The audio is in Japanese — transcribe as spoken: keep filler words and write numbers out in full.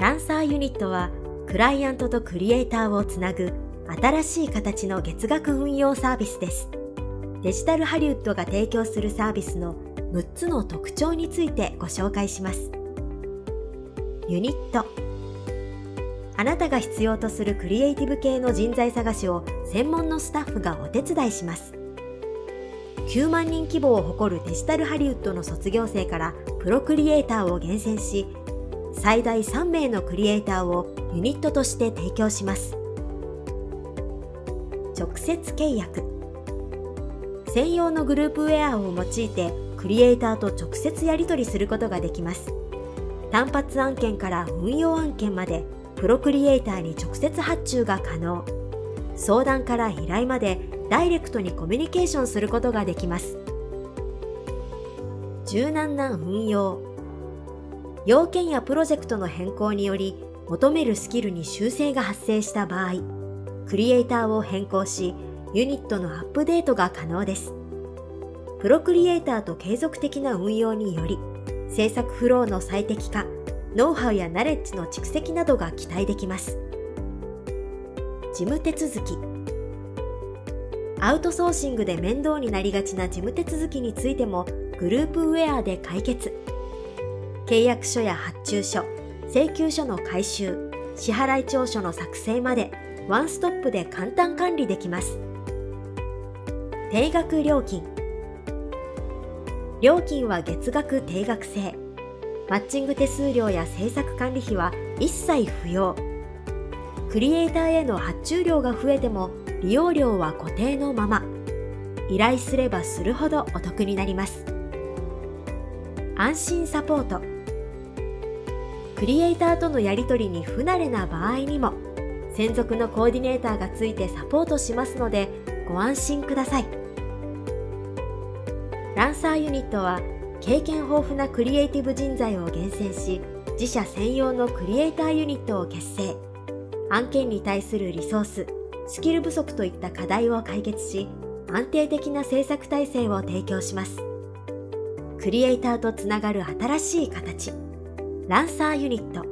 ランサーユニットは、クライアントとクリエイターをつなぐ新しい形の月額運用サービスです。デジタルハリウッドが提供するサービスのむっつの特徴についてご紹介します。ユニット。あなたが必要とするクリエイティブ系の人材探しを専門のスタッフがお手伝いします。きゅうまんにん規模を誇るデジタルハリウッドの卒業生からプロクリエイターを厳選し、最大さんめいのクリエイターをユニットとして提供します。直接契約。専用のグループウェアを用いてクリエイターと直接やり取りすることができます。単発案件から運用案件までプロクリエイターに直接発注が可能。相談から依頼までダイレクトにコミュニケーションすることができます。柔軟な運用。要件やプロジェクトの変更により求めるスキルに修正が発生した場合、クリエイターを変更し、ユニットのアップデートが可能です。プロクリエイターと継続的な運用により、制作フローの最適化、ノウハウやナレッジの蓄積などが期待できます。事務手続き。アウトソーシングで面倒になりがちな事務手続きについてもグループウェアで解決。契約書や発注書、請求書の回収、支払い調書の作成までワンストップで簡単管理できます。定額料金。料金は月額定額制。マッチング手数料や制作管理費は一切不要。クリエイターへの発注料が増えても利用料は固定のまま。依頼すればするほどお得になります。安心サポート。クリエイターとのやり取りに不慣れな場合にも専属のコーディネーターがついてサポートしますのでご安心ください。ランサーユニットは経験豊富なクリエイティブ人材を厳選し、自社専用のクリエイターユニットを結成。案件に対するリソース、スキル不足といった課題を解決し、安定的な制作体制を提供します。クリエイターとつながる新しい形。ランサーユニット。